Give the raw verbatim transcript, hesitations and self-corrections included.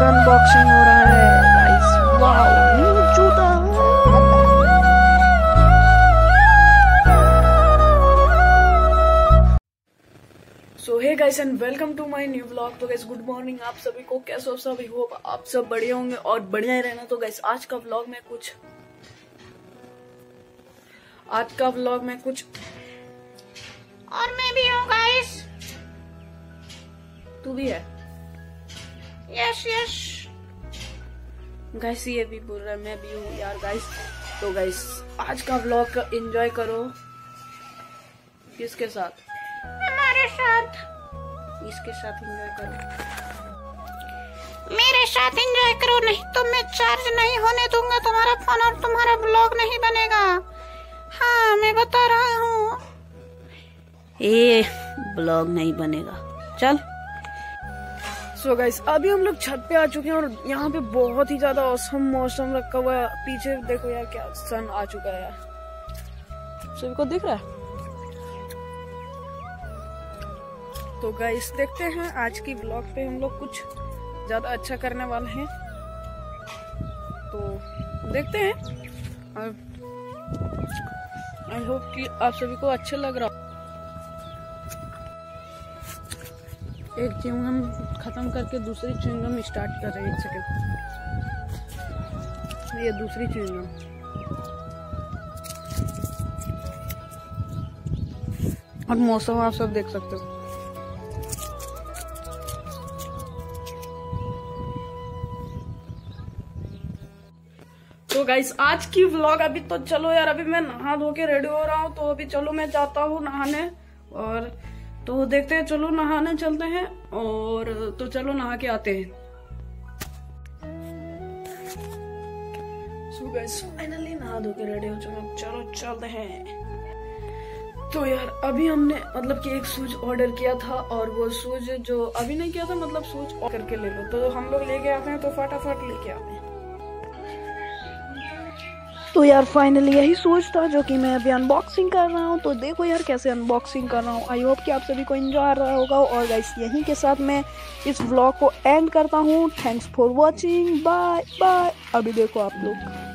का अनबॉक्सिंग हो रहा है गाइस। वाओ, न्यू जूता। So hey guys and welcome to my new vlog. तो गाइस गुड मॉर्निंग आप सभी को, कैसे हो सभी? होप आप सब बढ़िया होंगे और बढ़िया ही रहना। तो गाइस आज का व्लॉग में कुछ आज का व्लॉग में कुछ और मैं भी हूँ गाइस। तू भी है? यस यस गाइस ये भी बोल रहा है मैं भी हूँ यार गाइस। तो गाइस आज का व्लॉग का एंजॉय करो। किसके साथ? हमारे साथ। इसके साथ एंजॉय करो। मेरे साथ एंजॉय करो, नहीं तो मैं चार्ज नहीं होने दूंगा तुम्हारा फोन और तुम्हारा ब्लॉग नहीं बनेगा। हाँ मैं बता रहा हूँ, ए ब्लॉग नहीं बनेगा। चल। सो so गाइस अभी हम लोग छत पे आ चुके हैं और यहाँ पे बहुत ही ज्यादा औसम मौसम रखा हुआ है। पीछे देखो यार, क्या सन आ चुका है यार। सभी को दिख रहा है? तो गाइस देखते हैं आज की व्लॉग पे हम लोग कुछ ज्यादा अच्छा करने वाले हैं, तो देखते हैं। आई होप कि आप सभी को अच्छा लग रहा हो। एक च्युइंगम खत्म करके दूसरी च्युइंगम स्टार्ट कर रहे हैं। एक सेकंड, ये दूसरी च्युइंगम। और मौसम आप सब देख सकते हो। तो गाइस आज की व्लॉग अभी तो चलो यार, अभी मैं नहा धो के रेडी हो रहा हूँ, तो अभी चलो मैं जाता हूँ नहाने। और तो देखते हैं, चलो नहाने चलते हैं। और तो चलो नहा के आते हैं। सो गाइस फाइनली नहा धो के रेडी हो चुके, चलो चलते हैं। तो यार अभी हमने मतलब कि एक शूज ऑर्डर किया था, और वो शूज जो अभी नहीं किया था, मतलब शूज ऑर्डर करके ले लो, तो हम लोग लेके आते हैं। तो फटाफट लेके आते हैं। तो यार फाइनली यही शूज था जो कि मैं अभी अनबॉक्सिंग कर रहा हूँ। तो देखो यार कैसे अनबॉक्सिंग कर रहा हूँ। आई होप कि आप सभी को एंजॉय आ रहा होगा। और गाइस यहीं के साथ मैं इस व्लॉग को एंड करता हूँ। Thanks for watching, bye bye. अभी देखो आप लोग।